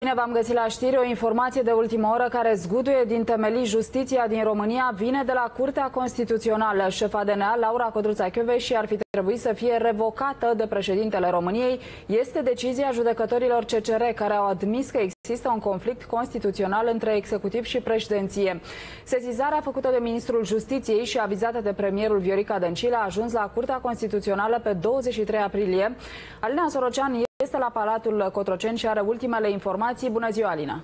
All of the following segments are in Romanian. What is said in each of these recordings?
Bine v-am găsit la știri. O informație de ultimă oră care zguduie din temelii justiția din România vine de la Curtea Constituțională. Șefa DNA, Laura Codruța-Kövesi, ar fi trebuit să fie revocată de președintele României. Este decizia judecătorilor CCR, care au admis că există un conflict constituțional între executiv și președinție. Sesizarea făcută de ministrul Justiției și avizată de premierul Viorica Dăncilă a ajuns la Curtea Constituțională pe 23 aprilie. Alina Sorocean este la Palatul Cotroceni și are ultimele informații. Bună ziua, Alina!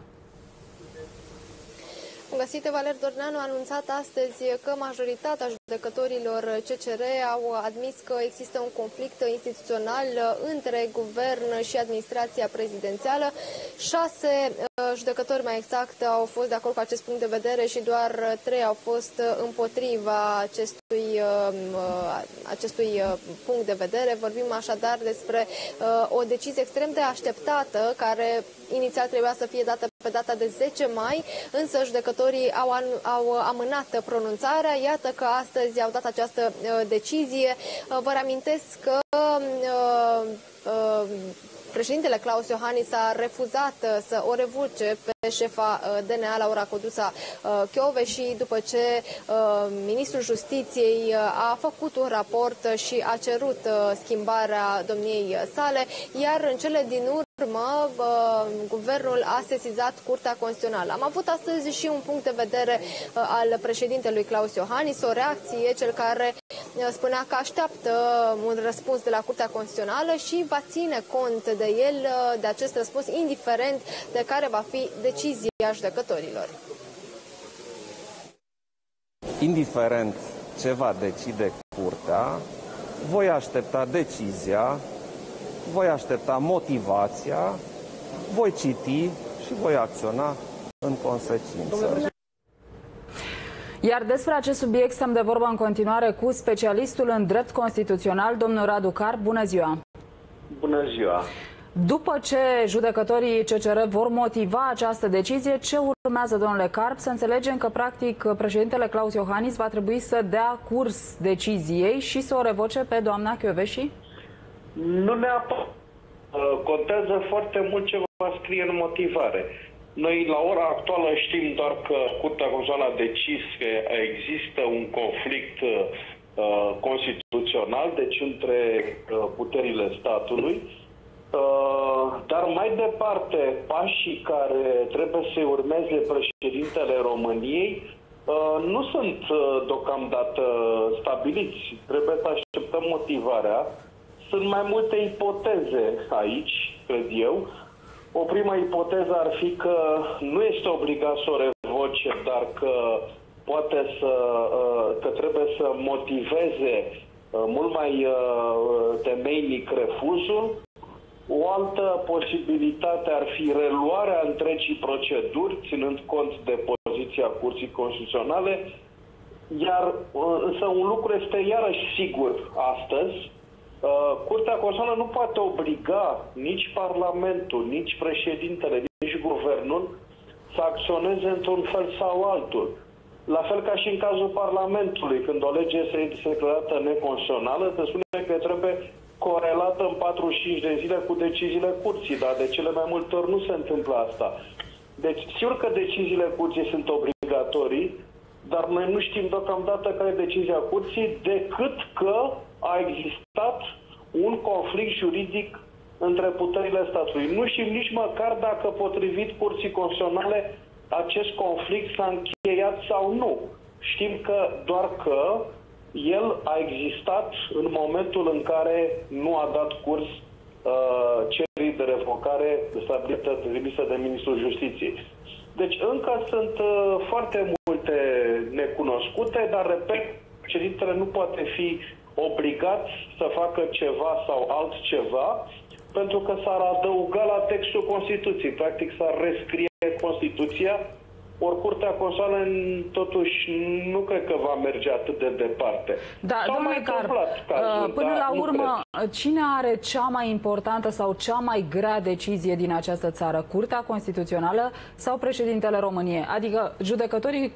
Bun găsit, Valer Dorneanu a anunțat astăzi că majoritatea judecătorilor CCR au admis că există un conflict instituțional între guvern și administrația prezidențială. 6 judecători, mai exact, au fost de acord cu acest punct de vedere și doar 3 au fost împotriva acestui punct de vedere. Vorbim așadar despre o decizie extrem de așteptată, care inițial trebuia să fie dată pe data de 10 mai, însă judecătorii au amânat pronunțarea. Iată că astăzi au dat această decizie. Vă reamintesc că președintele Claus Iohannis a refuzat să o revoce pe șefa DNA, Laura Codruța-Kövesi, după ce ministrul Justiției a făcut un raport și a cerut schimbarea domniei sale, iar în cele din urmă guvernul a sesizat Curtea Constituțională. Am avut astăzi și un punct de vedere al președintelui Claus Iohannis, o reacție, cel care spunea că așteaptă un răspuns de la Curtea Constituțională și va ține cont de el, de acest răspuns, indiferent de care va fi decizia judecătorilor. Indiferent ce va decide Curtea, voi aștepta decizia, voi aștepta motivația, voi citi și voi acționa în consecință. Iar despre acest subiect stăm de vorbă în continuare cu specialistul în drept constituțional, domnul Radu Carp. Bună ziua! Bună ziua! După ce judecătorii CCR vor motiva această decizie, ce urmează, domnule Carp? Să înțelegem că, practic, președintele Claus Iohannis va trebui să dea curs deciziei și să o revoce pe doamna Kövesi? Nu neapărat. Contează foarte mult ce va scrie în motivare. Noi, la ora actuală, știm doar că Curtea Constituțională a decis că există un conflict constituțional, deci între puterile statului. Dar mai departe, pașii care trebuie să urmeze președintele României nu sunt deocamdată stabiliți. Trebuie să așteptăm motivarea. Sunt mai multe ipoteze aici, cred eu. O primă ipoteză ar fi că nu este obligat să o revoce, dar că că trebuie să motiveze mult mai temeinic refuzul. O altă posibilitate ar fi reluarea întregii proceduri, ținând cont de poziția Curții Constituționale. Însă un lucru este iarăși sigur astăzi. Curtea Constituțională nu poate obliga nici Parlamentul, nici președintele, nici guvernul să acționeze într-un fel sau altul. La fel ca și în cazul Parlamentului, când o lege este declarată neconstituțională, se spune că trebuie corelată în 45 de zile cu deciziile Curții, dar de cele mai multe ori nu se întâmplă asta. Deci, sigur că deciziile Curții sunt obligatorii, dar noi nu știm deocamdată care e decizia Curții, decât că a existat un conflict juridic între puterile statului. Nu știm nici măcar dacă, potrivit Curții Constituționale, acest conflict s-a încheiat sau nu. Știm doar că el a existat în momentul în care nu a dat curs cererii de revocare stabilită, trimisă de Ministrul Justiției. Deci încă sunt foarte multe necunoscute, dar, repet, președintele nu poate fi obligat să facă ceva sau altceva, pentru că s-ar adăuga la textul Constituției. Practic s-ar rescrie Constituția. Ori Curtea Constituțională totuși nu cred că va merge atât de departe. Da, domnule Carp, până la urmă, cine are cea mai importantă sau cea mai grea decizie din această țară? Curtea Constituțională sau președintele României? Adică judecătorii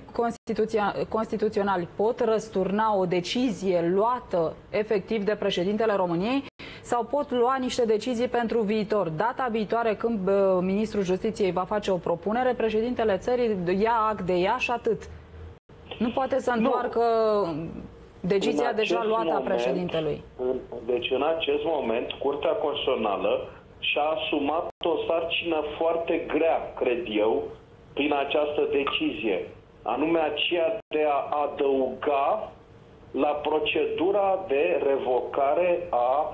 constituționali pot răsturna o decizie luată efectiv de președintele României sau pot lua niște decizii pentru viitor. Data viitoare, când ministrul Justiției va face o propunere, președintele țării ia act de ea și atât. Nu poate să întoarcă decizia deja luată a președintelui. Deci în acest moment, Curtea Constituțională și-a asumat o sarcină foarte grea, cred eu, prin această decizie, anume aceea de a adăuga la procedura de revocare a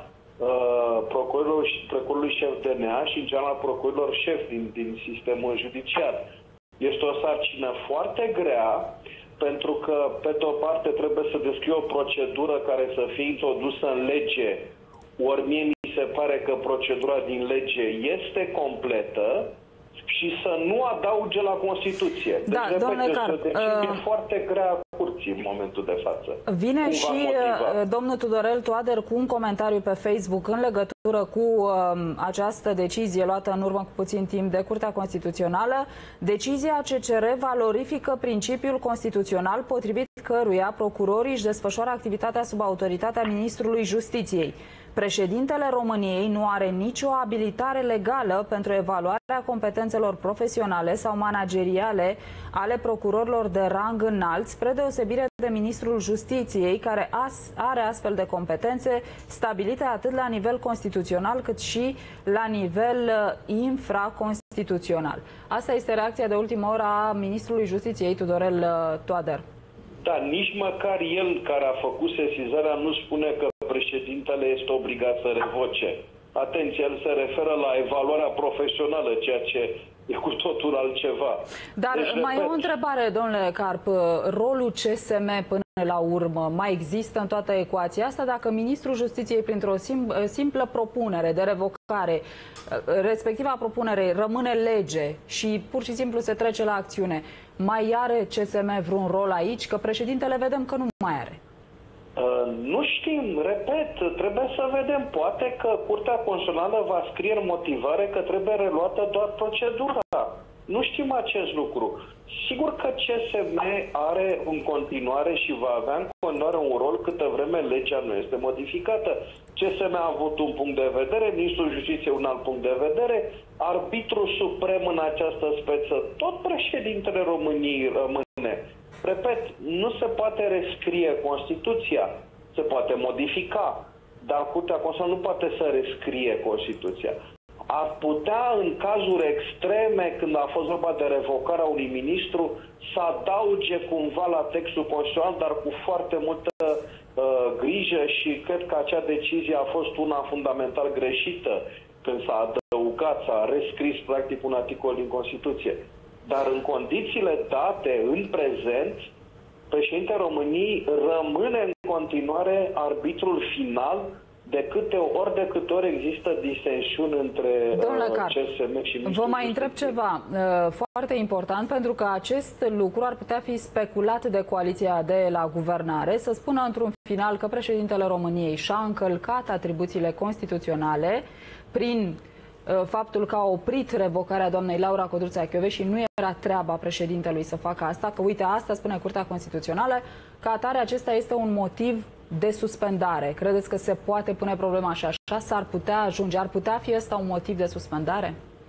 procurorului șef DNA și în general procurorilor șef din sistemul judiciar. Este o sarcină foarte grea, pentru că, pe de o parte, trebuie să descrie o procedură care să fie introdusă în lege, ori mie mi se pare că procedura din lege este completă, și să nu adauge la Constituție. Da, deci, domnule Carp, e foarte grea a curții în momentul de față. Vine și domnul Tudorel Toader cu un comentariu pe Facebook în legătură cu această decizie luată în urmă cu puțin timp de Curtea Constituțională. Decizia CCR valorifică principiul constituțional potrivit căruia procurorii își desfășoară activitatea sub autoritatea Ministrului Justiției. Președintele României nu are nicio abilitare legală pentru evaluarea competențelor profesionale sau manageriale ale procurorilor de rang înalt, spre deosebire de Ministrul Justiției, care are astfel de competențe stabilite atât la nivel constituțional cât și la nivel infraconstituțional. Asta este reacția de ultimă oră a Ministrului Justiției, Tudorel Toader. Da, nici măcar el, care a făcut sesizarea, nu spune că președintele este obligat să revoce. Atenție, el se referă la evaluarea profesională, ceea ce e cu totul altceva. Dar deci, mai e o întrebare, domnule Carp. Rolul CSM până la urmă mai există în toată ecuația asta? Dacă Ministrul Justiției, printr-o simplă propunere de revocare, respectiva propunere rămâne lege și pur și simplu se trece la acțiune, mai are CSM vreun rol aici? Că președintele vedem că nu mai are. Nu știm, repet, trebuie să vedem. Poate că Curtea Constituțională va scrie în motivare că trebuie reluată doar procedura. Nu știm acest lucru. Sigur că CSM are în continuare și va avea în continuare un rol câtă vreme legea nu este modificată. CSM a avut un punct de vedere, Ministrul Justiției un alt punct de vedere, arbitru suprem în această speță, tot președintele României rămâne. Repet, nu se poate rescrie Constituția, se poate modifica, dar Curtea Constituțională nu poate să rescrie Constituția. Ar putea, în cazuri extreme, când a fost vorba de revocarea unui ministru, să adauge cumva la textul constituțional, dar cu foarte multă grijă, și cred că acea decizie a fost una fundamental greșită când s-a adăugat, s-a rescris practic un articol din Constituție. Dar în condițiile date, în prezent, președintele României rămâne în continuare arbitrul final de câte ori există disensiuni între CSM și Ministrul. Vă mai întreb ceva foarte important, pentru că acest lucru ar putea fi speculat de coaliția de la guvernare, să spună într-un final că președintele României și-a încălcat atribuțiile constituționale prin faptul că a oprit revocarea doamnei Laura Codruța-Kövesi și nu era treaba președintelui să facă asta, că uite, asta spune Curtea Constituțională, ca atare acesta este un motiv de suspendare. Credeți că se poate pune problema și așa s-ar putea ajunge? Ar putea fi ăsta un motiv de suspendare?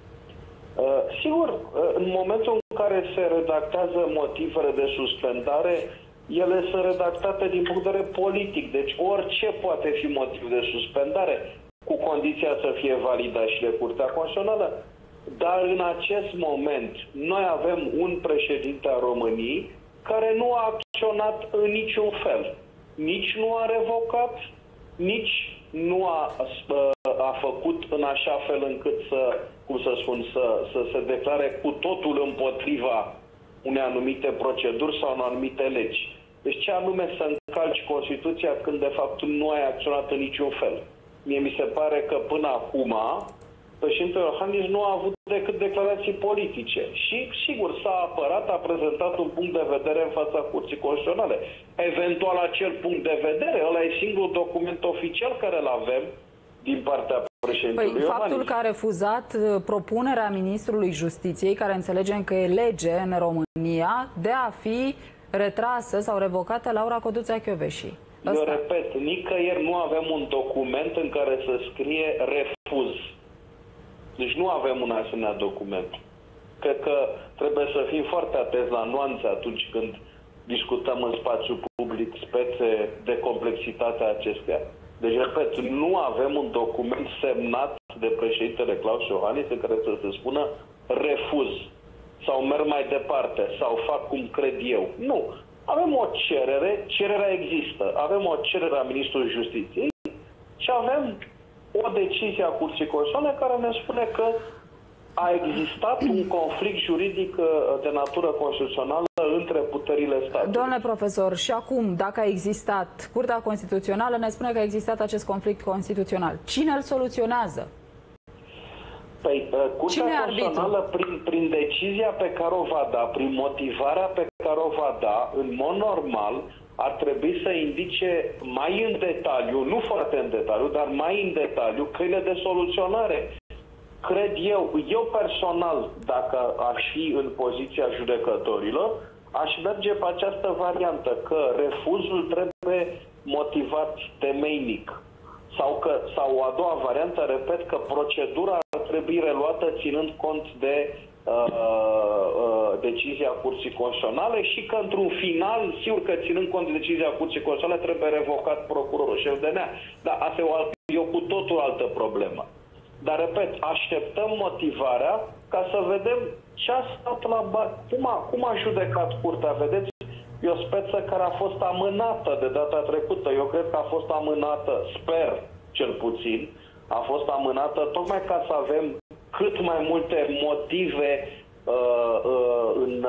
Sigur, în momentul în care se redactează motivele de suspendare, ele sunt redactate din punct de vedere politic. Deci orice poate fi motiv de suspendare, cu condiția să fie validat și de Curtea Constituțională. Dar în acest moment noi avem un președinte al României care nu a acționat în niciun fel. Nici nu a revocat, nici nu a făcut în așa fel încât să se declare cu totul împotriva unei anumite proceduri sau în anumite legi. Deci ce anume să încalci Constituția când de fapt nu ai acționat în niciun fel? Mie mi se pare că până acum președintele Iohannis nu a avut decât declarații politice. Și, sigur, s-a apărat, a prezentat un punct de vedere în fața Curții Constituționale. Eventual, acel punct de vedere, ăla e singurul document oficial care îl avem din partea președintelui Iohannis. Faptul că a refuzat propunerea Ministrului Justiției, care înțelegem că e lege în România, de a fi retrasă sau revocată Laura Codruța-Kövesi. Eu repet, nicăieri nu avem un document în care să scrie refuz. Deci nu avem un asemenea document. Cred că trebuie să fim foarte atenți la nuanțe atunci când discutăm în spațiu public spețe de complexitatea acestea. Deci, repet, nu avem un document semnat de președintele Klaus Iohannis în care să se spună refuz sau merg mai departe sau fac cum cred eu. Nu. Avem o cerere, cererea există. Avem o cerere a Ministrului Justiției și avem o decizie a Curții Constituționale care ne spune că a existat un conflict juridic de natură constituțională între puterile statului. Domnule profesor, și acum, dacă a existat, Curtea Constituțională ne spune că a existat acest conflict constituțional. Cine îl soluționează? Păi, Curtea Constituțională, prin decizia pe care o va da, prin motivarea pe care o va da, în mod normal, ar trebui să indice mai în detaliu, nu foarte în detaliu, dar mai în detaliu, căile de soluționare. Cred eu personal, dacă aș fi în poziția judecătorilor, aș merge pe această variantă, că refuzul trebuie motivat temeinic. Sau a doua variantă, repet, că procedura ar trebui reluată ținând cont de decizia Curții Constituționale și că, într-un final, sigur că ținând cont de decizia Curții Constituționale, trebuie revocat procurorul șef DNA. Dar asta e o cu totul altă problemă. Dar, repet, așteptăm motivarea ca să vedem ce a stat la cum a judecat Curtea. Vedeți, e o speță care a fost amânată de data trecută. Eu cred că a fost amânată, sper cel puțin, a fost amânată tocmai ca să avem cât mai multe motive în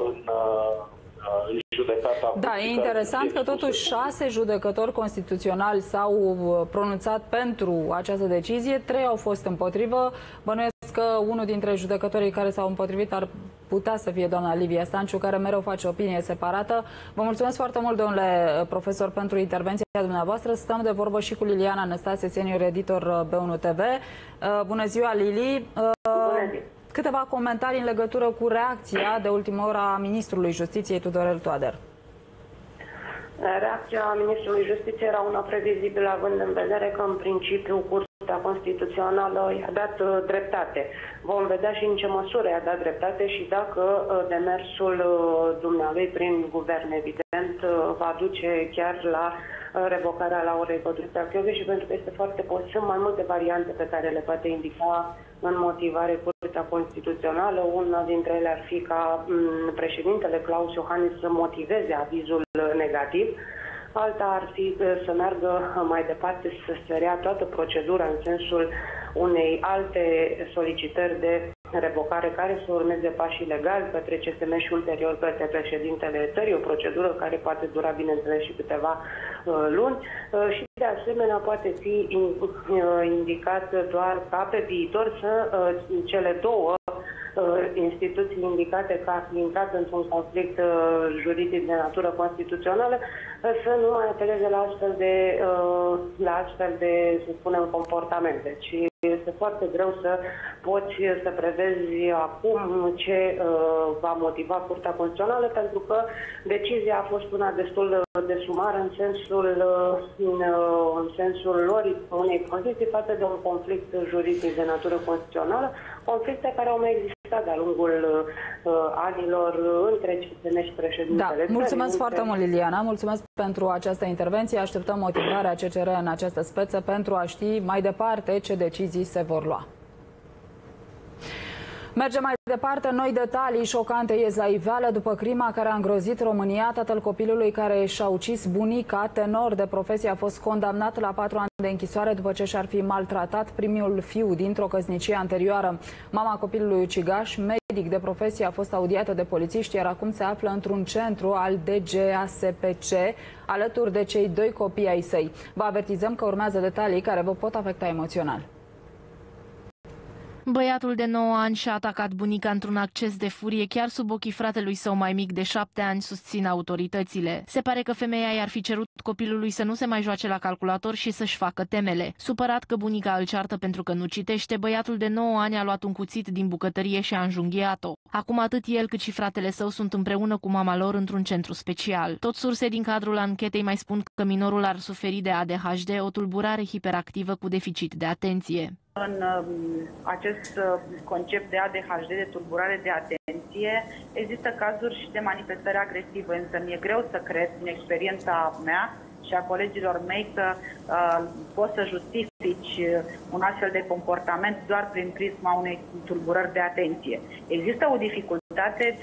judecata. Da, e interesant că totuși 6 judecători constituționali s-au pronunțat pentru această decizie, 3 au fost împotrivă. Bănuiesc că unul dintre judecătorii care s-au împotrivit ar putea să fie doamna Livia Stanciu, care mereu face opinie separată. Vă mulțumesc foarte mult, domnule profesor, pentru intervenția dumneavoastră. Stăm de vorbă și cu Liliana Năstase, senior editor B1 TV. Bună ziua, Lili! Bună ziua! Câteva comentarii în legătură cu reacția de ultimă oră a ministrului Justiției, Tudorel Toader. Reacția ministrului Justiției era una previzibilă, având în vedere că, în principiu, Curtea Constituțională i-a dat dreptate. Vom vedea și în ce măsură i-a dat dreptate și dacă demersul dumnealui prin guvern, evident, va duce chiar la revocarea Laurei Codruța-Kövesi, pentru că este foarte posibil. Sunt mai multe variante pe care le poate indica în motivare Curtea Constituțională. Una dintre ele ar fi ca președintele Klaus Iohannis să motiveze avizul negativ. Alta ar fi să meargă mai departe, să se rea toată procedura în sensul unei alte solicitări de revocare care să urmeze pașii legali către CSM și ulterior către președintele țării, o procedură care poate dura, bineînțeles, și câteva luni și, de asemenea, poate fi indicat doar ca pe viitor să cele două instituții indicate ca intrat într-un conflict juridic de natură constituțională să nu mai apeleze la astfel de, să spunem, comportamente. Deci este foarte greu să poți să prevezi acum ce va motiva Curtea Constituțională, pentru că decizia a fost una destul de sumară în sensul lor unei poziții față de un conflict juridic de natură constituțională, conflicte care au mai existat de-a lungul anilor între CSM și președintele. Da, mulțumesc foarte mult, Liliana, mulțumesc pentru această intervenție. Așteptăm motivarea CCR în această speță pentru a ști mai departe ce decizii se vor lua. Mergem mai departe, noi detalii șocante ies la iveală după crima care a îngrozit România. Tatăl copilului care și-a ucis bunica, tenor de profesie, a fost condamnat la 4 ani de închisoare după ce și-ar fi maltratat primul fiu dintr-o căsnicie anterioară. Mama copilului ucigaș, medic de profesie, a fost audiată de polițiști, iar acum se află într-un centru al DGASPC, alături de cei 2 copii ai săi. Vă avertizăm că urmează detalii care vă pot afecta emoțional. Băiatul de 9 ani și-a atacat bunica într-un acces de furie chiar sub ochii fratelui său mai mic de 7 ani, susțin autoritățile. Se pare că femeia i-ar fi cerut copilului să nu se mai joace la calculator și să-și facă temele. Supărat că bunica îl ceartă pentru că nu citește, băiatul de 9 ani a luat un cuțit din bucătărie și a înjunghiat-o. Acum atât el cât și fratele său sunt împreună cu mama lor într-un centru special. Tot surse din cadrul anchetei mai spun că minorul ar suferi de ADHD, o tulburare hiperactivă cu deficit de atenție. În acest concept de ADHD, de tulburare de atenție, există cazuri și de manifestare agresivă, însă mi-e greu să cred, din experiența mea și a colegilor mei, că poți să justifici un astfel de comportament doar prin prisma unei tulburări de atenție. Există o dificultate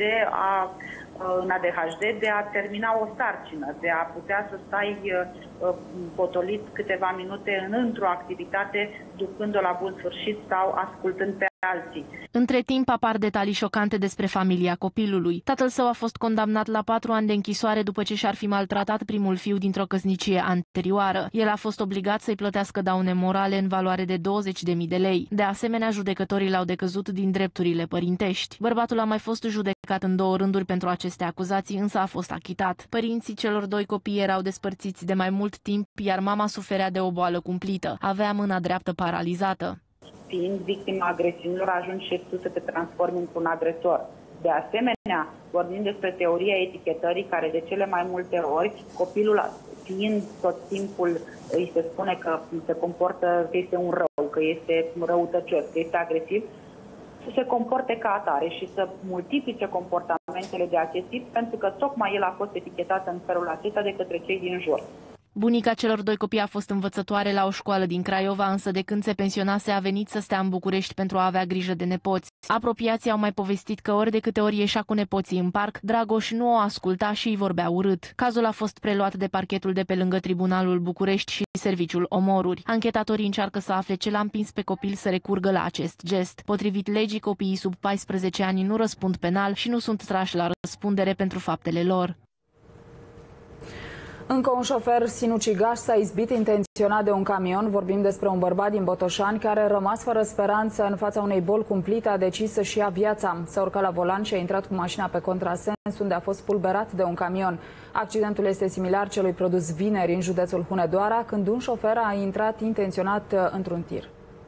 în ADHD de a termina o sarcină, de a putea să stai potolit câteva minute într-o activitate, ducând-o la bun sfârșit sau ascultând pe alții. Între timp apar detalii șocante despre familia copilului. Tatăl său a fost condamnat la 4 ani de închisoare după ce și-ar fi maltratat primul fiu dintr-o căsnicie anterioară. El a fost obligat să-i plătească daune morale în valoare de 20.000 de lei. De asemenea, judecătorii l-au decăzut din drepturile părintești. Bărbatul a mai fost judecat în 2 rânduri pentru aceste acuzații, însă a fost achitat. Părinții celor 2 copii erau despărțiți de mai mult timp, iar mama suferea de o boală cumplită. Avea mâna dreaptă paralizată. Fiind victima agresiunilor, ajungi și tu să te transformi într-un agresor. De asemenea, vorbim despre teoria etichetării, care de cele mai multe ori, copilul fiind tot timpul, îi se spune că se comportă, că este un rău, că este răutăcios, că este agresiv, să se comporte ca atare și să multiplice comportamentele de acest tip, pentru că tocmai el a fost etichetat în felul acesta de către cei din jur. Bunica celor 2 copii a fost învățătoare la o școală din Craiova, însă de când se pensionase a venit să stea în București pentru a avea grijă de nepoți. Apropiații au mai povestit că ori de câte ori ieșea cu nepoții în parc, Dragoș nu o asculta și îi vorbea urât. Cazul a fost preluat de parchetul de pe lângă Tribunalul București și Serviciul Omoruri. Anchetatorii încearcă să afle ce l-a împins pe copil să recurgă la acest gest. Potrivit legii, copiii sub 14 ani nu răspund penal și nu sunt trași la răspundere pentru faptele lor. Încă un șofer sinucigaș s-a izbit intenționat de un camion. Vorbim despre un bărbat din Botoșani care, rămas fără speranță în fața unei boli cumplite, a decis să-și ia viața. S-a urcat la volan și a intrat cu mașina pe contrasens, unde a fost spulberat de un camion. Accidentul este similar celui produs vineri în județul Hunedoara, când un șofer a intrat intenționat într-un tir.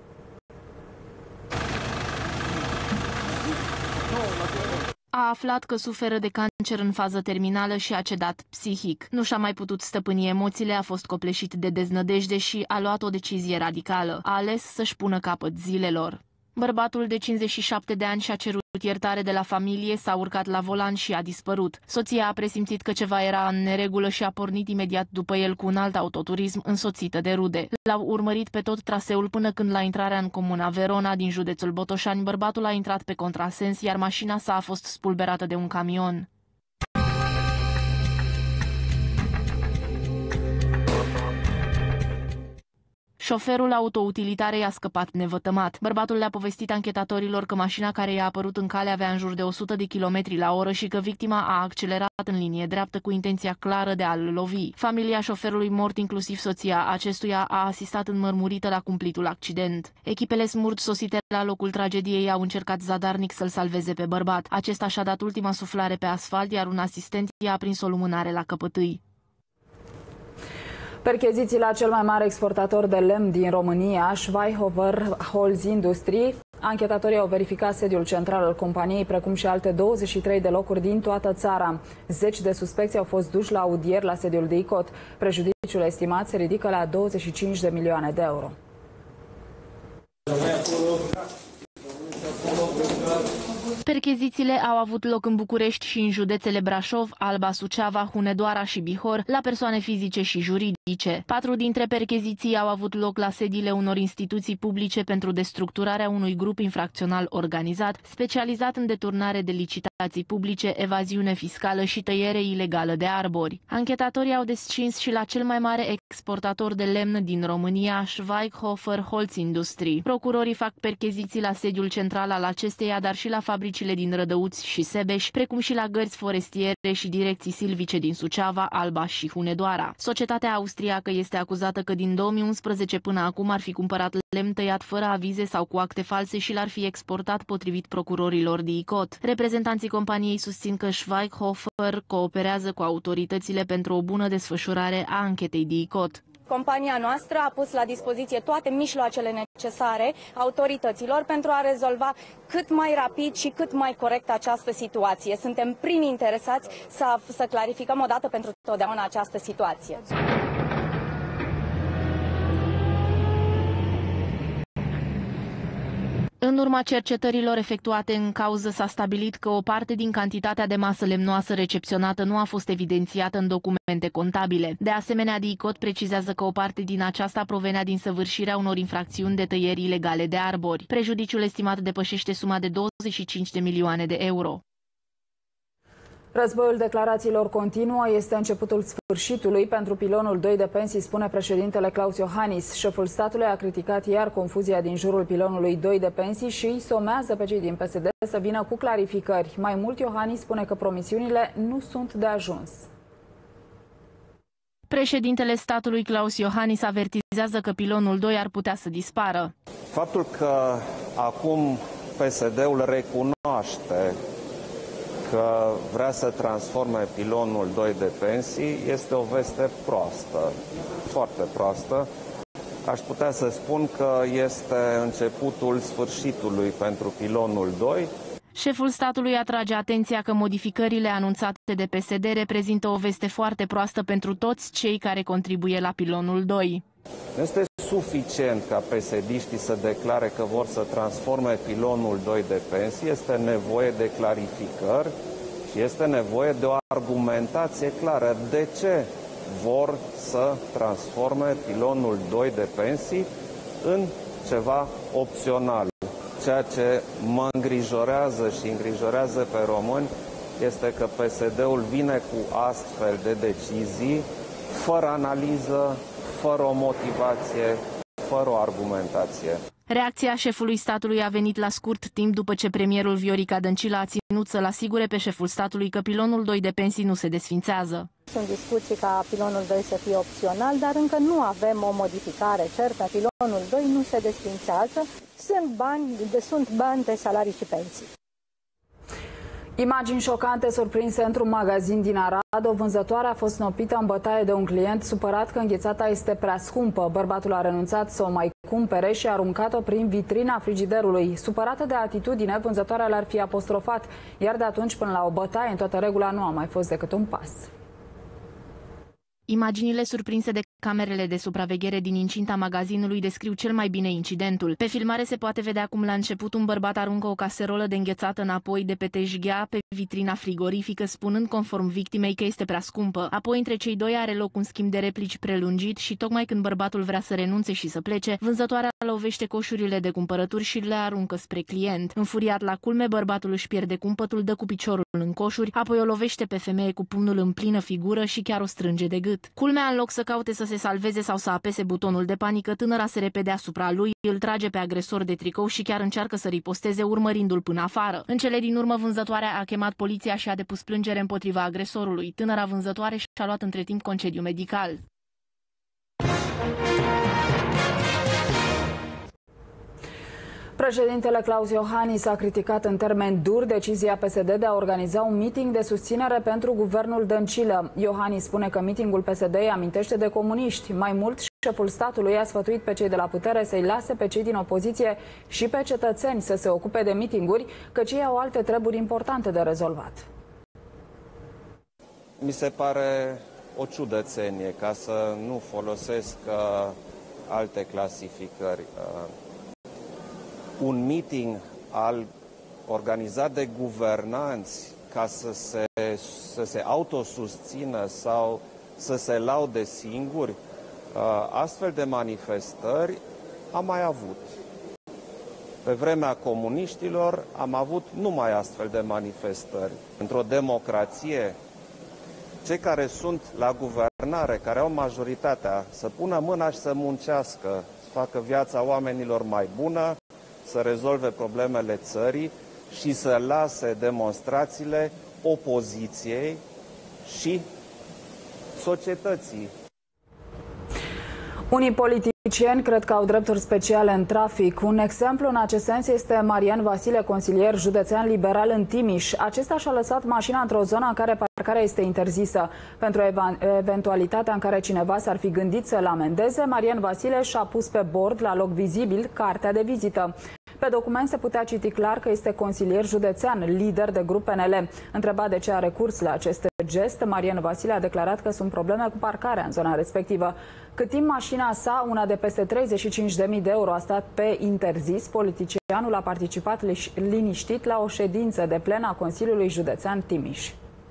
A aflat că suferă de cancer în fază terminală și a cedat psihic. Nu și-a mai putut stăpâni emoțiile, a fost copleșit de deznădejde și a luat o decizie radicală. A ales să-și pună capăt zilelor. Bărbatul de 57 de ani și-a cerut iertare de la familie, s-a urcat la volan și a dispărut. Soția a presimțit că ceva era în neregulă și a pornit imediat după el cu un alt autoturism, însoțită de rude. L-au urmărit pe tot traseul până când, la intrarea în comuna Verona din județul Botoșani, bărbatul a intrat pe contrasens, iar mașina sa a fost spulberată de un camion. Șoferul autoutilitarei a scăpat nevătămat. Bărbatul le-a povestit anchetatorilor că mașina care i-a apărut în cale avea în jur de 100 de km la oră și că victima a accelerat în linie dreaptă cu intenția clară de a-l lovi. Familia șoferului mort, inclusiv soția acestuia, a asistat înmărmurită la cumplitul accident. Echipele SMURD sosite la locul tragediei au încercat zadarnic să-l salveze pe bărbat. Acesta și-a dat ultima suflare pe asfalt, iar un asistent i-a aprins o lumânare la căpătâi. Percheziții la cel mai mare exportator de lemn din România, Schweihofer Holz Industrie. Anchetatorii au verificat sediul central al companiei, precum și alte 23 de locuri din toată țara. 10 de suspecți au fost duși la audier la sediul de ICOT. Prejudiciul estimat se ridică la 25 de milioane de euro. Perchezițiile au avut loc în București și în județele Brașov, Alba, Suceava, Hunedoara și Bihor, la persoane fizice și juridice. 4 dintre percheziții au avut loc la sediile unor instituții publice pentru destructurarea unui grup infracțional organizat, specializat în deturnare de licitații licitații publice, evaziune fiscală și tăiere ilegală de arbori. Anchetatorii au descins și la cel mai mare exportator de lemn din România, Schweighofer Holzindustrie. Procurorii fac percheziții la sediul central al acesteia, dar și la fabricile din Rădăuți și Sebeș, precum și la gărzi forestiere și direcții silvice din Suceava, Alba și Hunedoara. Societatea austriacă este acuzată că din 2011 până acum ar fi cumpărat lemn tăiat fără avize sau cu acte false și l-ar fi exportat potrivit procurorilor DICOT. Reprezentanții companiei susțin că Schweighofer cooperează cu autoritățile pentru o bună desfășurare a anchetei DICOT. Compania noastră a pus la dispoziție toate mijloacele necesare autorităților pentru a rezolva cât mai rapid și cât mai corect această situație. Suntem primii interesați să clarificăm odată pentru totdeauna această situație. În urma cercetărilor efectuate în cauză s-a stabilit că o parte din cantitatea de masă lemnoasă recepționată nu a fost evidențiată în documente contabile. De asemenea, DICOT precizează că o parte din aceasta provenea din săvârșirea unor infracțiuni de tăieri ilegale de arbori. Prejudiciul estimat depășește suma de 25 de milioane de euro. Războiul declarațiilor continuă, este începutul sfârșitului pentru pilonul 2 de pensii, spune președintele Klaus Iohannis. Șeful statului a criticat iar confuzia din jurul pilonului 2 de pensii și îi somează pe cei din PSD să vină cu clarificări. Mai mult, Iohannis spune că promisiunile nu sunt de ajuns. Președintele statului Klaus Iohannis avertizează că pilonul 2 ar putea să dispară. Faptul că acum PSD-ul recunoaște că vrea să transforme pilonul 2 de pensii este o veste proastă, foarte proastă. Aș putea să spun că este începutul sfârșitului pentru pilonul 2. Șeful statului atrage atenția că modificările anunțate de PSD reprezintă o veste foarte proastă pentru toți cei care contribuie la pilonul 2. Nu este suficient ca PSD-știi să declare că vor să transforme pilonul 2 de pensii, este nevoie de clarificări și este nevoie de o argumentație clară. De ce vor să transforme pilonul 2 de pensii în ceva opțional? Ceea ce mă îngrijorează și îngrijorează pe români este că PSD-ul vine cu astfel de decizii fără analiză, fără o motivație, fără o argumentație. Reacția șefului statului a venit la scurt timp după ce premierul Viorica Dăncilă a ținut să-l asigure pe șeful statului că pilonul 2 de pensii nu se desfințează. Sunt discuții ca pilonul 2 să fie opțional, dar încă nu avem o modificare certă. Pilonul 2 nu se desfințează, sunt bani de salarii și pensii. Imagini șocante surprinse într-un magazin din Arad. O vânzătoare a fost snopită în bătaie de un client supărat că înghețata este prea scumpă. Bărbatul a renunțat să o mai cumpere și a aruncat-o prin vitrina frigiderului. Supărată de atitudine, vânzătoarea l-ar fi apostrofat, iar de atunci până la o bătaie în toată regula nu a mai fost decât un pas. Imaginile surprinse de camerele de supraveghere din incinta magazinului descriu cel mai bine incidentul. Pe filmare se poate vedea cum la început un bărbat aruncă o caserolă de înghețată înapoi de pe tejghea pe vitrina frigorifică, spunând conform victimei că este prea scumpă. Apoi între cei doi are loc un schimb de replici prelungit și tocmai când bărbatul vrea să renunțe și să plece, vânzătoarea lovește coșurile de cumpărături și le aruncă spre client. Înfuriat la culme, bărbatul își pierde cumpătul, dă cu piciorul în coșuri, apoi o lovește pe femeie cu pumnul în plină figură și chiar o strânge de gât. Culmea, în loc să caute să se salveze sau să apese butonul de panică, tânăra se repede asupra lui, îl trage pe agresor de tricou și chiar încearcă să riposteze, urmărindu-l până afară. În cele din urmă, vânzătoarea a chemat poliția și a depus plângere împotriva agresorului. Tânăra vânzătoare și-a luat între timp concediu medical. Președintele Klaus Iohannis a criticat în termeni duri decizia PSD de a organiza un meeting de susținere pentru guvernul Dăncilă. Iohannis spune că meetingul PSD îi amintește de comuniști. Mai mult, șeful statului a sfătuit pe cei de la putere să-i lase pe cei din opoziție și pe cetățeni să se ocupe de meetinguri, căci ei au alte treburi importante de rezolvat. Mi se pare o ciudățenie, ca să nu folosesc alte clasificări. Un meeting organizat de guvernanți ca să se autosusțină sau să se laude singuri, astfel de manifestări am mai avut. Pe vremea comuniștilor am avut numai astfel de manifestări. Într-o democrație, cei care sunt la guvernare, care au majoritatea, să pună mâna și să muncească, să facă viața oamenilor mai bună, să rezolve problemele țării și să lase demonstrațiile opoziției și societății. Unii politicieni cred că au drepturi speciale în trafic. Un exemplu în acest sens este Marian Vasile, consilier județean liberal în Timiș. Acesta și-a lăsat mașina într-o zonă în care parcarea este interzisă. Pentru eventualitatea în care cineva s-ar fi gândit să-l amendeze, Marian Vasile și-a pus pe bord, la loc vizibil, cartea de vizită. Pe document se putea citi clar că este consilier județean, lider de grup PNL. Întrebat de ce a recurs la acest gest, Marian Vasile a declarat că sunt probleme cu parcarea în zona respectivă. Cât timp mașina sa, una de peste 35.000 de euro, a stat pe interzis, politicianul a participat liniștit la o ședință de plen a Consiliului Județean Timiș.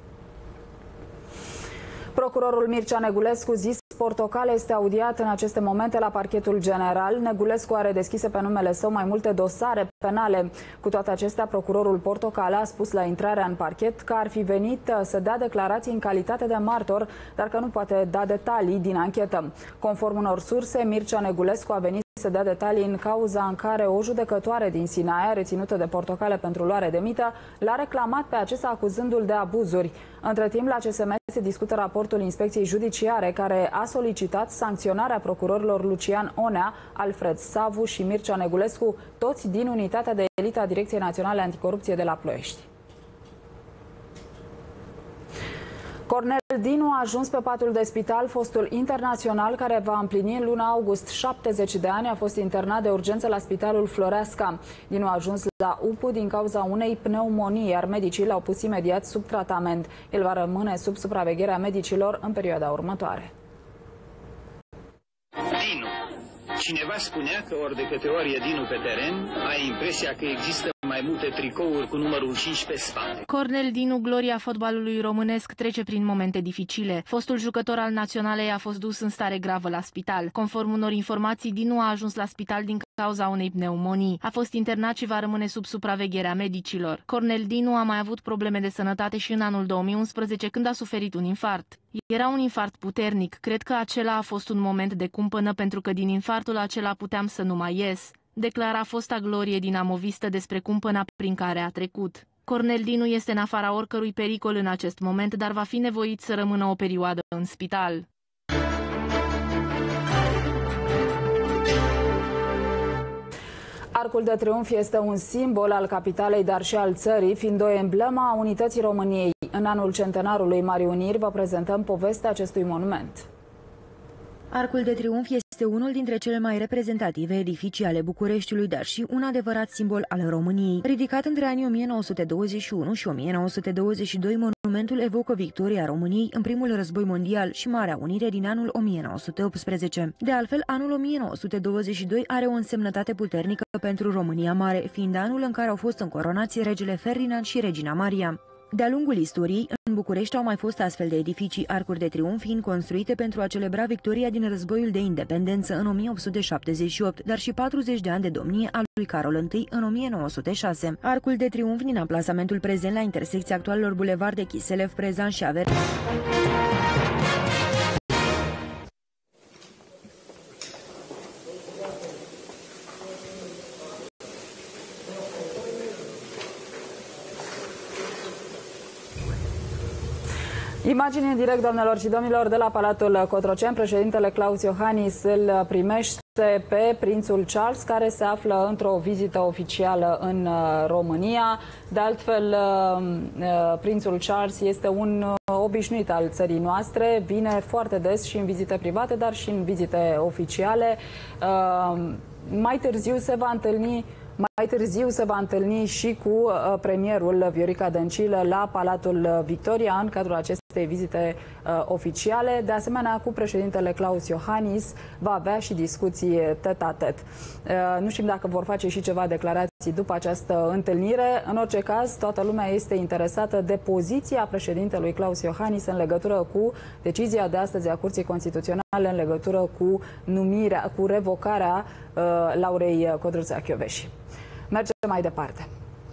Procurorul Mircea Negulescu, zis Portocale, este audiat în aceste momente la parchetul general. Negulescu are deschise pe numele său mai multe dosare penale. Cu toate acestea, procurorul Portocale a spus la intrarea în parchet că ar fi venit să dea declarații în calitate de martor, dar că nu poate da detalii din anchetă. Conform unor surse, Mircea Negulescu a venit să dea detalii în cauza în care o judecătoare din Sinaia, reținută de Portocale pentru luare de mită, l-a reclamat pe acesta acuzându-l de abuzuri. Între timp, la CSM se discută raportul Inspecției Judiciare, care a solicitat sancționarea procurorilor Lucian Onea, Alfred Savu și Mircea Negulescu, toți din unitatea de elită a Direcției Naționale Anticorupție de la Ploiești. Cornel Dinu a ajuns pe patul de spital. Fostul internațional, care va împlini în luna august 70 de ani, a fost internat de urgență la Spitalul Floreasca. Dinu a ajuns la UPU din cauza unei pneumonii, iar medicii l-au pus imediat sub tratament. El va rămâne sub supravegherea medicilor în perioada următoare. Dinu. Cineva spunea că ori de câte ori e Dinu pe teren, ai impresia că există mai multe tricouri cu numărul 5 pe spate. Cornel Dinu, gloria fotbalului românesc, trece prin momente dificile. Fostul jucător al Naționalei a fost dus în stare gravă la spital. Conform unor informații, Dinu a ajuns la spital din cauza unei pneumonii. A fost internat și va rămâne sub supravegherea medicilor. Cornel Dinu a mai avut probleme de sănătate și în anul 2011, când a suferit un infart. Era un infart puternic. Cred că acela a fost un moment de cumpănă, pentru că din infartul acela puteam să nu mai ies, declara fosta glorie dinamovistă despre cumpăna prin care a trecut. Cornel Dinu este în afara oricărui pericol în acest moment, dar va fi nevoit să rămână o perioadă în spital. Arcul de Triunf este un simbol al capitalei, dar și al țării, fiind o emblemă a unității României. În anul centenarului Marii Uniri vă prezentăm povestea acestui monument. Arcul de Triunf este unul dintre cele mai reprezentative edificii ale Bucureștiului, dar și un adevărat simbol al României. Ridicat între anii 1921 și 1922, monumentul evocă victoria României în primul război mondial și Marea Unire din anul 1918. De altfel, anul 1922 are o însemnătate puternică pentru România Mare, fiind anul în care au fost încoronați regele Ferdinand și regina Maria. De-a lungul istoriei, în București au mai fost astfel de edificii, arcuri de triumf fiind construite pentru a celebra victoria din războiul de independență în 1878, dar și 40 de ani de domnie a lui Carol I în 1906. Arcul de triumf din amplasamentul prezent la intersecția actualelor bulevarde Chiselev, Prezan și Aver. Imagini în direct, doamnelor și domnilor, de la Palatul Cotroceni. Președintele Klaus Iohannis îl primește pe prințul Charles, care se află într-o vizită oficială în România. De altfel, prințul Charles este un obișnuit al țării noastre, vine foarte des și în vizite private, dar și în vizite oficiale. Mai târziu se va întâlni și cu premierul Viorica Dăncilă la Palatul Victoria în cadrul acestei vizite oficiale. De asemenea, cu președintele Klaus Iohannis va avea și discuții tet-a-tet. Nu știm dacă vor face și ceva declarații după această întâlnire. În orice caz, toată lumea este interesată de poziția președintelui Klaus Iohannis în legătură cu decizia de astăzi a Curții Constituționale în legătură cu revocarea Laurei Codruța Kövesi. Mergem mai departe.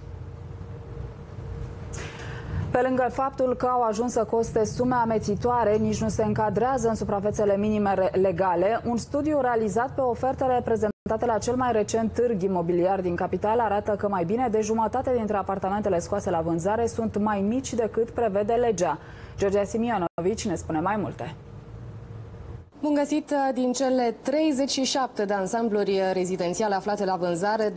Pe lângă faptul că au ajuns să coste sume amețitoare, nici nu se încadrează în suprafețele minime legale, un studiu realizat pe ofertele prezentate la cel mai recent târg imobiliar din capitală arată că mai bine de jumătate dintre apartamentele scoase la vânzare sunt mai mici decât prevede legea. Georgia Simionovici ne spune mai multe. Bun găsit! Din cele 37 de ansambluri rezidențiale aflate la vânzare,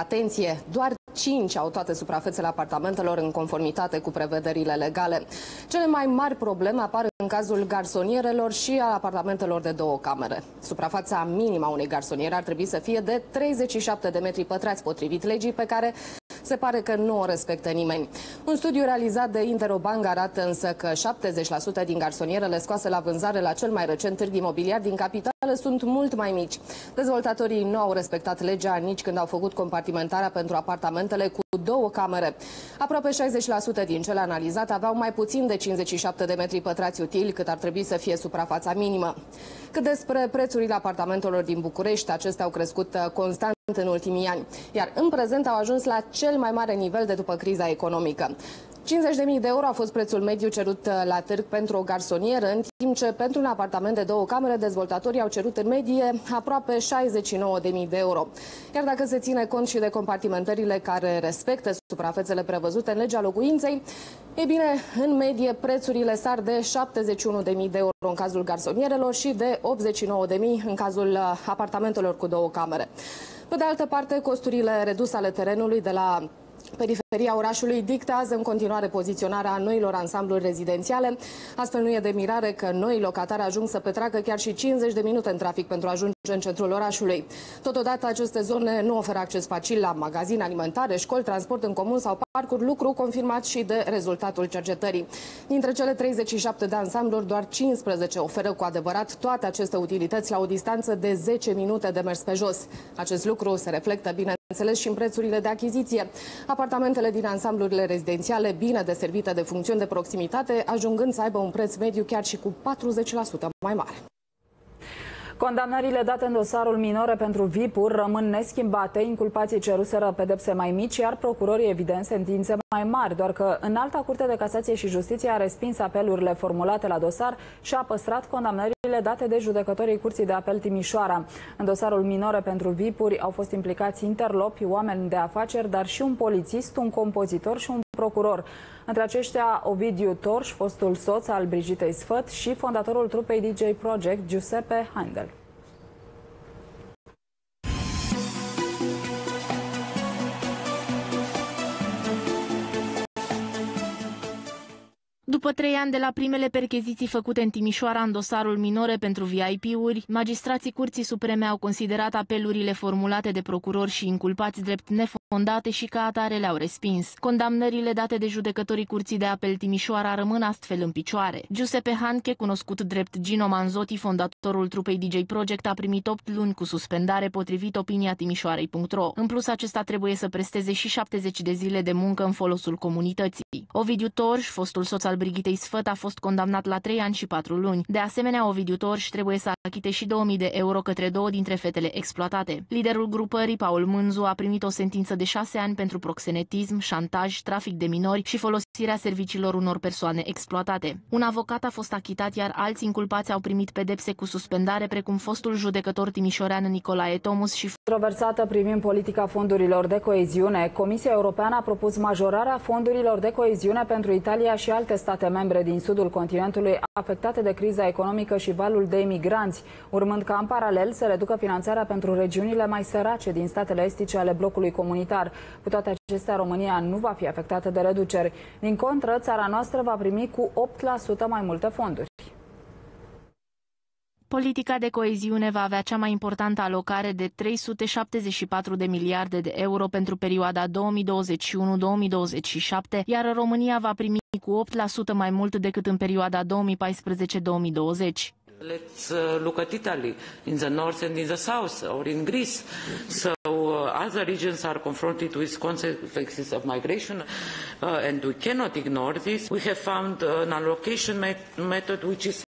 doar 5 au toate suprafețele apartamentelor în conformitate cu prevederile legale. Cele mai mari probleme apar în cazul garsonierelor și a apartamentelor de 2 camere. Suprafața minimă a unei garsoniere ar trebui să fie de 37 de metri pătrați potrivit legii, pe care se pare că nu o respectă nimeni. Un studiu realizat de Interobank arată însă că 70% din garsonierele scoase la vânzare la cel mai recent târg imobiliar din capitală sunt mult mai mici. Dezvoltatorii nu au respectat legea nici când au făcut compartimentarea pentru apartamentele cu 2 camere. Aproape 60% din cele analizate aveau mai puțin de 57 de metri pătrați utili, cât ar trebui să fie suprafața minimă. Cât despre prețurile apartamentelor din București, acestea au crescut constant în ultimii ani, iar în prezent au ajuns la cel mai mare nivel de după criza economică. 50.000 de euro a fost prețul mediu cerut la târg pentru o garsonieră, în timp ce pentru un apartament de 2 camere dezvoltatorii au cerut în medie aproape 69.000 de euro. Iar dacă se ține cont și de compartimentările care respectă suprafețele prevăzute în legea locuinței, e bine, în medie prețurile sar de 71.000 de euro în cazul garsonierelor și de 89.000 în cazul apartamentelor cu 2 camere. Pe de altă parte, costurile reduse ale terenului de la periferia orașului dictează în continuare poziționarea noilor ansambluri rezidențiale. Astfel nu e de mirare că noi locatari ajung să petreacă chiar și 50 de minute în trafic pentru a ajunge în centrul orașului. Totodată, aceste zone nu oferă acces facil la magazine alimentare, școli, transport în comun sau parcuri, lucru confirmat și de rezultatul cercetării. Dintre cele 37 de ansambluri, doar 15 oferă cu adevărat toate aceste utilități la o distanță de 10 minute de mers pe jos. Acest lucru se reflectă, bineînțeles, și în prețurile de achiziție. Apartamentele din ansamblurile rezidențiale bine deservite de funcțiuni de proximitate, ajungând să aibă un preț mediu chiar și cu 40% mai mare. Condamnările date în dosarul minore pentru VIP-uri rămân neschimbate, inculpații ceruseră pedepse mai mici, iar procurorii evident sentințe mai mari, doar că Înalta Curte de Casație și Justiție a respins apelurile formulate la dosar și a păstrat condamnările date de judecătorii Curții de Apel Timișoara. În dosarul minore pentru VIP-uri au fost implicați interlopi, oameni de afaceri, dar și un polițist, un compozitor și un procuror. Între aceștia, Ovidiu Torș, fostul soț al Brigitei Sfăt, și fondatorul trupei DJ Project, Giuseppe Handel. După 3 ani de la primele percheziții făcute în Timișoara în dosarul minore pentru VIP-uri, magistrații Curții Supreme au considerat apelurile formulate de procurori și inculpați drept nefondate și ca atare le-au respins. Condamnările date de judecătorii Curții de Apel Timișoara rămân astfel în picioare. Giuseppe Handel, cunoscut drept Gino Manzotti, fondatorul trupei DJ Project, a primit 8 luni cu suspendare potrivit opinia Timișoarei.ro. În plus, acesta trebuie să presteze și 70 de zile de muncă în folosul comunității. Ovidiu Torș, fostul soț al Brigitei Sfăt, a fost condamnat la 3 ani și 4 luni. De asemenea, Ovidiu Torș trebuie să achite și 2000 de euro către 2 dintre fetele exploatate. Liderul grupării, Paul Mânzu, a primit o sentință de 6 ani pentru proxenetism, șantaj, trafic de minori și folosirea serviciilor unor persoane exploatate. Un avocat a fost achitat, iar alți inculpați au primit pedepse cu suspendare, precum fostul judecător timișorean Nicolae Tomus și... Controversată privind politica fondurilor de coeziune, Comisia Europeană a propus majorarea fondurilor de coeziune pentru Italia și alte state membre din sudul continentului afectate de criza economică și valul de emigranți, urmând ca în paralel să reducă finanțarea pentru regiunile mai sărace din statele estice ale blocului comunitar. Cu toate acestea, România nu va fi afectată de reduceri. Din contră, țara noastră va primi cu 8% mai multe fonduri. Politica de coeziune va avea cea mai importantă alocare de 374 de miliarde de euro pentru perioada 2021-2027, iar România va primi cu 8% mai mult decât în perioada 2014-2020. Let's look at Italy, in the north and in the south, or in Greece. So other regions are confronted with consequences of migration, and we cannot ignore this. We have found an allocation method which is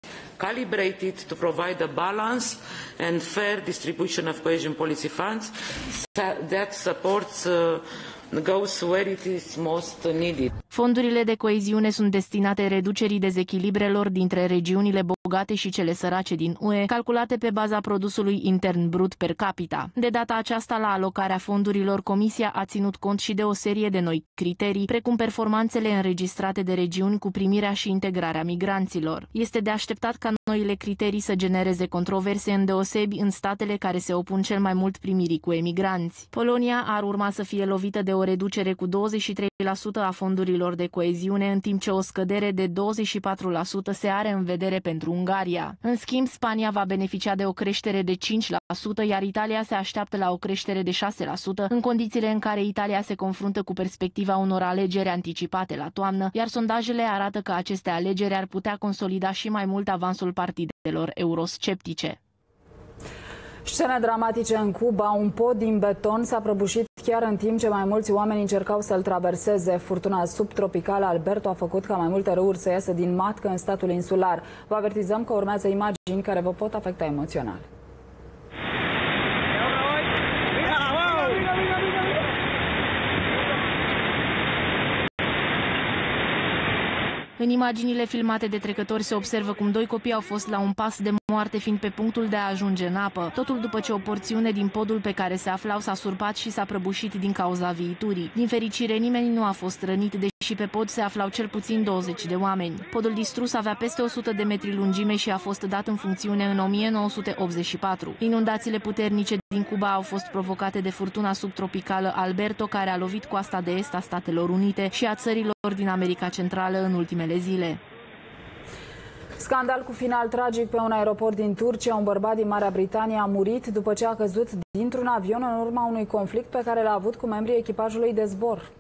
calibrated to provide a balanced and fair distribution of cohesion policy funds. that supports goes where it is most needed. Fondurile de coeziune sunt destinate reducerii dezechilibrelor dintre regiunile bogate și cele sărace din UE, calculate pe baza produsului intern brut per capita. De data aceasta, la alocarea fondurilor, Comisia a ținut cont și de o serie de noi criterii, precum performanțele înregistrate de regiuni cu primirea și integrarea migranților. Este de așteptat ca noile criterii să genereze controverse îndeosebi în statele care se opun cel mai mult primirii cu emigranți. Polonia ar urma să fie lovită de o reducere cu 23% a fondurilor de coeziune, în timp ce o scădere de 24% se are în vedere pentru Ungaria. În schimb, Spania va beneficia de o creștere de 5%, iar Italia se așteaptă la o creștere de 6%, în condițiile în care Italia se confruntă cu perspectiva unor alegeri anticipate la toamnă, iar sondajele arată că aceste alegeri ar putea consolida și mai mult avansul partidelor eurosceptice. Scene dramatice în Cuba, un pod din beton s-a prăbușit chiar în timp ce mai mulți oameni încercau să-l traverseze. Furtuna subtropicală Alberto a făcut ca mai multe râuri să iasă din matcă în statul insular. Vă avertizăm că urmează imagini care vă pot afecta emoțional. În imaginile filmate de trecători se observă cum doi copii au fost la un pas de moarte, fiind pe punctul de a ajunge în apă. Totul după ce o porțiune din podul pe care se aflau s-a surpat și s-a prăbușit din cauza viiturii. Din fericire, nimeni nu a fost rănit, deși pe pod se aflau cel puțin 20 de oameni. Podul distrus avea peste 100 de metri lungime și a fost dat în funcțiune în 1984. Inundațiile puternice din Cuba au fost provocate de furtuna subtropicală Alberto, care a lovit coasta de est a Statelor Unite și a țărilor din America Centrală în ultimele zile. Scandal cu final tragic pe un aeroport din Turcia. Un bărbat din Marea Britanie a murit după ce a căzut dintr-un avion în urma unui conflict pe care l-a avut cu membrii echipajului de zbor.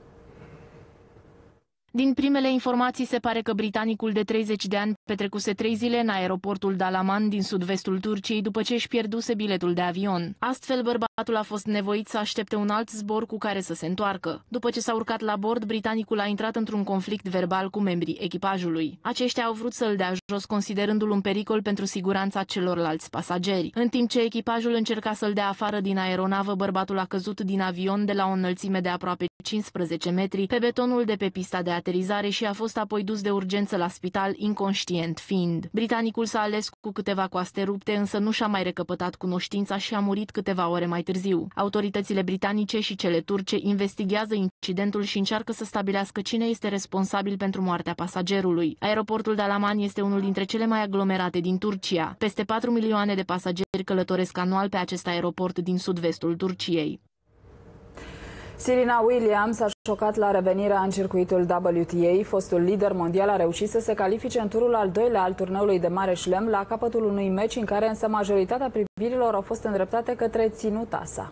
Din primele informații se pare că britanicul de 30 de ani petrecuse 3 zile în aeroportul Dalaman din sud-vestul Turciei după ce își pierduse biletul de avion. Astfel, bărbatul a fost nevoit să aștepte un alt zbor cu care să se întoarcă. După ce s-a urcat la bord, britanicul a intrat într-un conflict verbal cu membrii echipajului. Aceștia au vrut să îl dea jos, considerându-l un pericol pentru siguranța celorlalți pasageri. În timp ce echipajul încerca să-l dea afară din aeronavă, bărbatul a căzut din avion de la o înălțime de aproape 15 metri pe betonul de pe pista de aterizare și a fost apoi dus de urgență la spital, inconștient fiind. Britanicul s-a ales cu câteva coaste rupte, însă nu și-a mai recăpătat cunoștința și a murit câteva ore mai târziu. Autoritățile britanice și cele turce investighează incidentul și încearcă să stabilească cine este responsabil pentru moartea pasagerului. Aeroportul Dalaman este unul dintre cele mai aglomerate din Turcia. Peste 4 milioane de pasageri călătoresc anual pe acest aeroport din sud-vestul Turciei. Serena Williams a șocat la revenirea în circuitul WTA. Fostul lider mondial a reușit să se califice în turul al doilea al turneului de mare șlem, la capătul unui meci în care însă majoritatea privirilor au fost îndreptate către ținuta sa.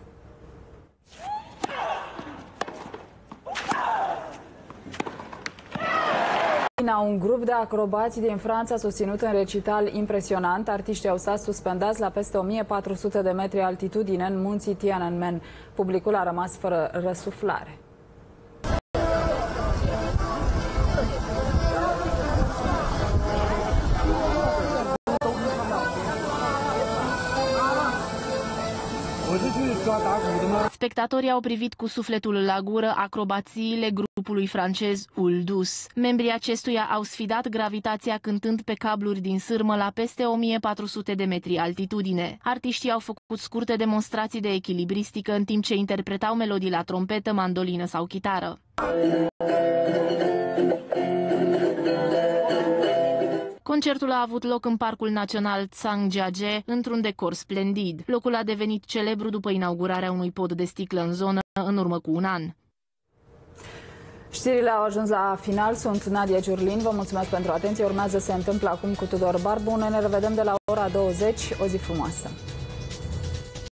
Un grup de acrobați din Franța a susținut în recital impresionant. Artiștii au stat suspendați la peste 1400 de metri altitudine în munții Tiananmen. Publicul a rămas fără răsuflare. Spectatorii au privit cu sufletul la gură acrobațiile grupului francez Uldus. Membrii acestuia au sfidat gravitația cântând pe cabluri din sârmă la peste 1400 de metri altitudine. Artiștii au făcut scurte demonstrații de echilibristică în timp ce interpretau melodii la trompetă, mandolină sau chitară. Concertul a avut loc în Parcul Național Zhangjiajie, într-un decor splendid. Locul a devenit celebru după inaugurarea unui pod de sticlă în zonă în urmă cu un an. Știrile au ajuns la final. Sunt Nadia Ciurlin. Vă mulțumesc pentru atenție. Urmează Se întâmplă acum cu Tudor Barbu. Ne revedem de la ora 20. O zi frumoasă!